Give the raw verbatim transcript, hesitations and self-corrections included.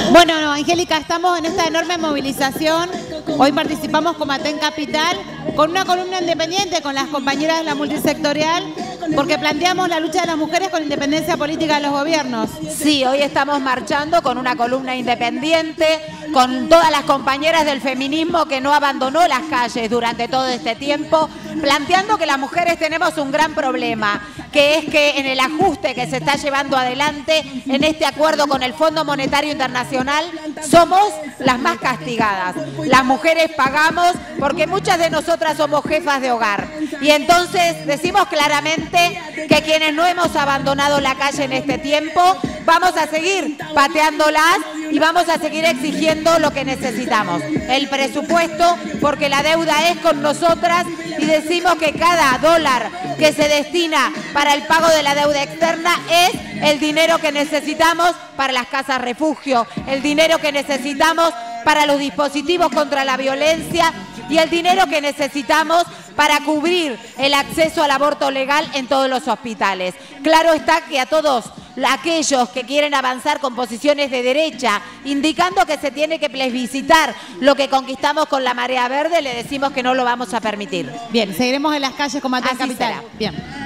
Bueno, no, Angélica, estamos en esta enorme movilización. Hoy participamos como Aten Capital con una columna independiente con las compañeras de la multisectorial, porque planteamos la lucha de las mujeres con independencia política de los gobiernos. Sí, hoy estamos marchando con una columna independiente, con todas las compañeras del feminismo que no abandonó las calles durante todo este tiempo, planteando que las mujeres tenemos un gran problema, que es que en el ajuste que se está llevando adelante en este acuerdo con el Fondo Monetario Internacional somos las más castigadas. Las mujeres pagamos porque muchas de nosotras somos jefas de hogar. Y entonces decimos claramente que quienes no hemos abandonado la calle en este tiempo, vamos a seguir pateándolas y vamos a seguir exigiendo lo que necesitamos. El presupuesto, porque la deuda es con nosotras y decimos que cada dólar que se destina para el pago de la deuda externa es el dinero que necesitamos para las casas refugio, el dinero que necesitamos para los dispositivos contra la violencia y el dinero que necesitamos para cubrir el acceso al aborto legal en todos los hospitales. Claro está que a todos aquellos que quieren avanzar con posiciones de derecha, indicando que se tiene que plebiscitar lo que conquistamos con la marea verde, le decimos que no lo vamos a permitir. Bien, seguiremos en las calles como Aten Capital. Será. Bien.